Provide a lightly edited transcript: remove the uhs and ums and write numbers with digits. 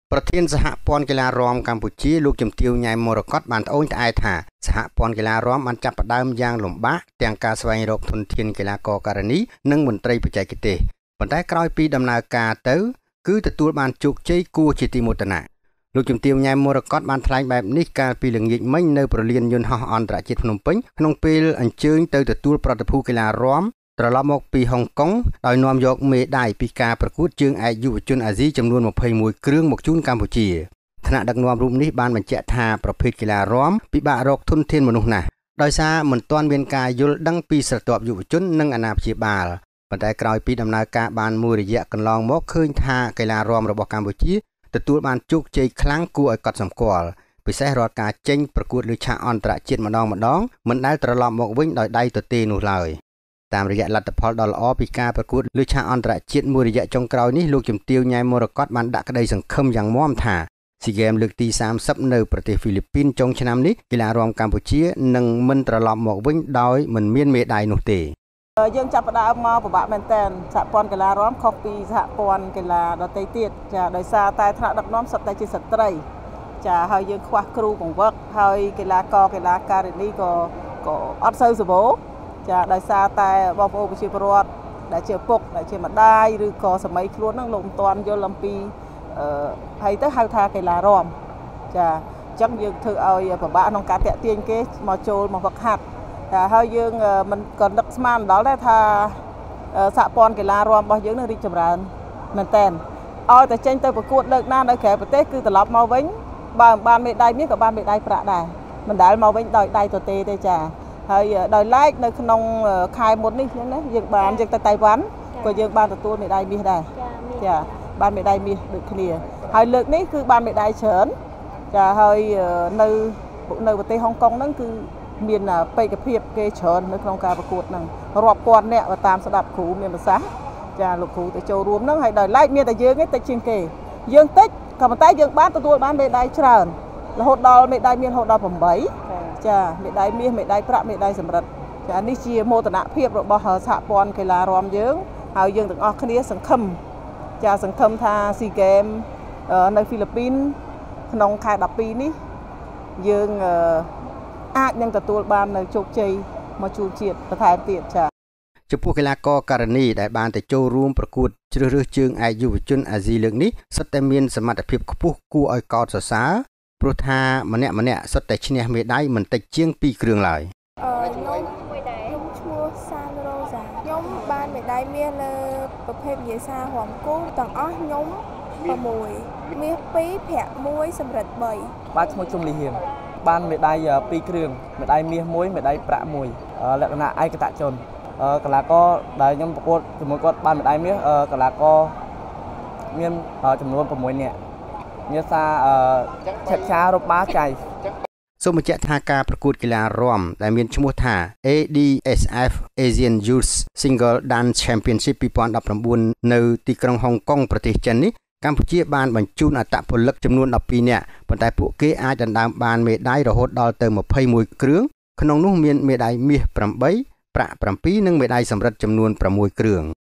ប្រធានសហព័ន្ធកីឡារាំកម្ពុជាលោកជំទាវញ៉ៃមរកតបានត្អូញត្អែថាសហព័ន្ធកីឡារាំបានចាប់ផ្ដើមយ៉ាងលំបាកទាំងការស្វែងរកធនធានកីឡាករការនីនិងមន្ត្រីបច្ចេកទេសប៉ុន្តែក្រោយពីដំណើរការទៅគឺទទួលបានជោគជ័យគួរជាទីមោទនៈលោកជំទាវញ៉ៃមរកតបានថ្លែងបែបនេះកាលពីល្ងាចមិញនៅប្រលានយន្តហោះអន្តរជាតិភ្នំពេញក្នុងពេលអញ្ជើញទៅទទួលប្រតិភូកីឡារាំត្រឡប់មកពីហុងកុងដោយនាំយកមេដាយពីការប្រកួតជើងឯកយុវជនអាស៊ីចំនួន21គ្រឿងមកជូនកម្ពុជាថ្នាក់ដឹកនាំរូបនេះបានបញ្ជាក់ថាប្រភេទកីឡារាំពិបាករកធនធានមនុស្សណាស់ដោយសារមិនទាន់មានការយល់ដឹងពីស្រទាប់យុវជននិងអាណាព្យាបាលប៉ុន្តែក្រោយពីដំណើរការបានមួយរយៈកន្លងមកឃើញថាកីឡារាំរបស់កម្ពុជាទទួលបានជោគជ័យខ្លាំងគួរឲ្យកត់សម្គាល់ពិសេសរាល់ការចេញប្រកួតលើឆាកអន្តរជាតិម្ដងមិនដែលត្រឡប់មកវិញដោយដៃទទេនោះឡើយតាមរយៈលទ្ធផលដ៏ល្អពីការប្រកួតលើឆាកអន្តរជាតិមួយរយៈចុងក្រោយនេះលោកជំទាវញ៉ៃមរកតបានដាក់ក្តីសង្ឃឹមយ៉ាងមាំថាស៊ីហ្គេមលើកទី30នៅប្រទេសហ្វីលីពីនចុងឆ្នាំនេះកីឡារាំកម្ពុជានឹងមិនត្រឡប់មកវិញដោយមិនមានមេដាយនោះទេយើងចាប់ផ្ដើមមកពិបាកមែនតើសហព័ន្ធកីឡារាំខុសពីសហព័ន្ធកីឡាដទៃទៀតចាដោយសារតែថ្នាក់ដឹកនាំសុទ្ធតែជាស្ត្រីចាហើយយើងខ្វះគ្រូបង្វឹកហើយកីឡាករកីឡាការិនីក៏អត់សូវសម្បូរចាដោយសារតែបងប្អូនប្រជាពលរដ្ឋដែលជាឪពុកដែលជាម្ដាយឬក៏សម័យខ្លួនហ្នឹងលោកមិនទាន់យល់អំពីហើយទៅហៅថាកីឡារាំចាអញ្ចឹងយើងធ្វើឲ្យពិបាកក្នុងការតាក់ទាញគេមកចូលមកហ្វឹកហាត់តែហើយយើងមិនក៏នឹកស្មានដល់ដែរថាសហព័ន្ធកីឡារាំរបស់យើងនឹងរីកចម្រើនមែនតើឲ្យតែចេញទៅប្រកួតលើកណានៅក្រៅប្រទេសគឺត្រឡប់មកវិញបើមិនបានមេដាយមាសក៏បានមេដាយប្រាក់ដែរមិនដែលមកវិញដោយដៃទទេទេចាហើយដោយឡែកនៅក្នុងខែមុននេះណាយើងទៅតៃវ៉ាន់ក៏យើងបានទទួលមេដាយមាសដែរចាបានមេដាយមាសដូចគ្នាហើយលើកនេះគឺបានមេដាយច្រើនចាហើយនៅប្រទេសហុងកុងហ្នឹងគឺមានបេក្ខភាពគេច្រើននៅក្នុងការប្រកួតហ្នឹងរាប់ពាន់អ្នកតាមស្ដាប់គ្រូមានប្រសាសន៍ចាលោកគ្រូទៅចូលរួមហ្នឹងហើយដោយឡែកមានតែយើងទេតិចជាងគេយើងតិចក៏ប៉ុន្តែយើងបានទទួលបានមេដាយច្រើនរហូតដល់មេដាយមានរហូតដល់8ចាមេដាយមាសមេដាយប្រាក់មេដាយសំរិទ្ធចានេះជាមោទនភាពរបស់សហព័ន្ធកីឡារាំយើងហើយយើងទាំងអស់គ្នាសង្ឃឹមថាស៊ីហ្គេមនៅហ្វីលីពីនក្នុងខែ12នេះយើងអាចនឹងទទួលបាននៅជោគជ័យមកជួបជាតិបន្ថែមទៀតចាចំពោះកីឡាករការនីដែលបានទៅចូលរួមប្រកួតជ្រើសរើសជើងឯកយុវជនអាស៊ីលើកនេះសុទ្ធតែមានសមត្ថភាពខ្ពស់គួរឲ្យកោតសរសើរព្រោះថាម្នាក់សុទ្ធតែឈ្នះមេដាយមិនតិចជាង2គ្រឿងឡើយខ្ញុំឈ្មោះសានរ៉ូសាខ្ញុំបានមេដាយមាសលើប្រភេទវិញ្ញាសារាំគូទាំងអស់ខ្ញុំ6មាស2ប្រាក់1សំរិទ្ធ3 បាទឈ្មោះជុំលីហៀមបានមេដាយ2គ្រឿងមេដាយមាស1មេដាយប្រាក់1លក្ខណៈឯកតៈជនកីឡាករដែលខ្ញុំប្រកួតជាមួយគាត់បានមេដាយមាសកីឡាករមានចំនួន6នាក់ញាសាឆាក់ឆារបាចៃសូមបញ្ជាក់ថាការប្រកួតកីឡារាំដែលមានឈ្មោះថា ADSF Asian Youth Single Dance Championship 2019នៅទីក្រុងហុងកុងប្រទេសចិននេះកម្ពុជាបានបញ្ជូនអត្តពលិកចំនួន12នាក់ប៉ុន្តែពួកគេអាចដណ្ដើមបានមេដាយរហូតដល់ទៅ21គ្រឿងក្នុងនោះមានមេដាយមាស8ប្រាក់7និងមេដាយសំរិទ្ធចំនួន6គ្រឿង